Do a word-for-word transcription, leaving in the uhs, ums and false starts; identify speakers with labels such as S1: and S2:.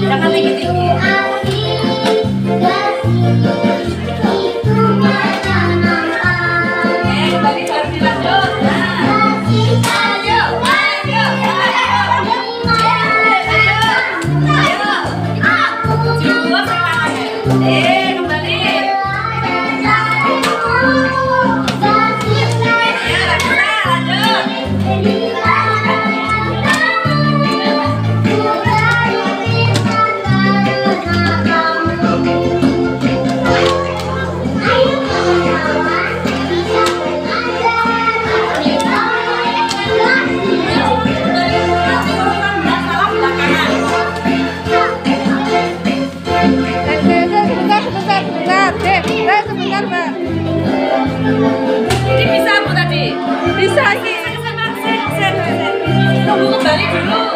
S1: Jangan tinggi-tinggi. Eh, kembali. Ya, bisa, lanjut. Ini bisa Bu tadi? Bisa sih. Tunggu kembali dulu.